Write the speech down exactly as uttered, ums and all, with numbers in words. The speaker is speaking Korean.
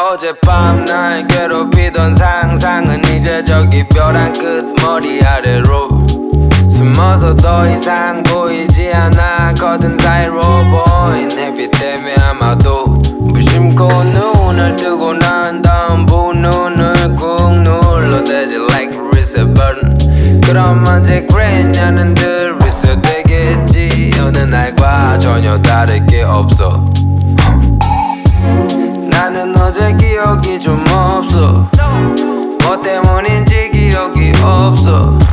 어젯밤 날 괴롭히던 상상은 이제 저기 벼랑 끝 머리 아래로 숨어서 더 이상 보이지 않아 커튼 사이로 보인 햇빛 때문에 아마도 무심코 눈을 뜨고 난 다음 부 눈을 꾹 눌러대지 like a reset button. 그럼 언제 그랬냐는 듯 reset 되겠지. 어느 날과 전혀 다를 게 없어. 나는 어제 기억이 좀 없어. 뭐 때문인지 기억이 없어.